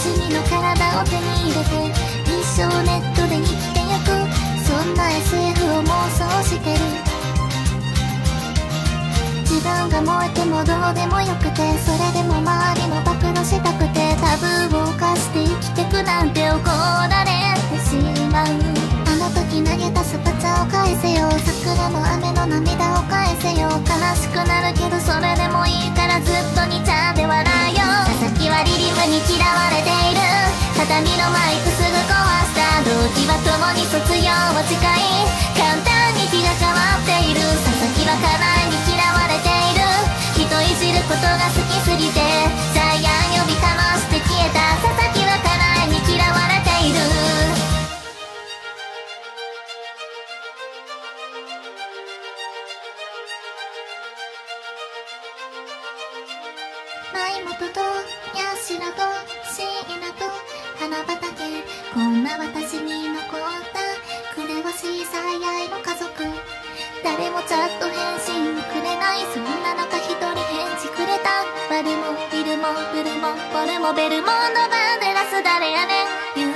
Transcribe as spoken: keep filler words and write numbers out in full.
みの体を手に入れて一生ネットで生きてゆく、そんな エスエフ を妄想してる。自分が燃えてもどうでもよくて、それでも周りの暴露したくて、タブーを犯して生きてくなんて怒られてしまう。あの時投げたスパチャを返せよ、桜の雨の涙を返せよ。悲しくなるけどそれでもいいからずっとにちゃんで笑うよ。佐々木はリリムに嫌われている、片身のマイクすぐ壊した。同期は共に卒業は近い、簡単に気が変わっている。佐々木は家内に嫌われている、人いじることが好きすぎてジャイアン呼びかまして消えた。佐々木は家内に嫌われている。舞本とヤシラとシイナと花畑、こんな私に残ったくれわしい最愛の家族。誰もチャット返信くれない、そんな中一人返事くれた。バルもビルもブルもボルもベルモンドバンデラス誰やねん。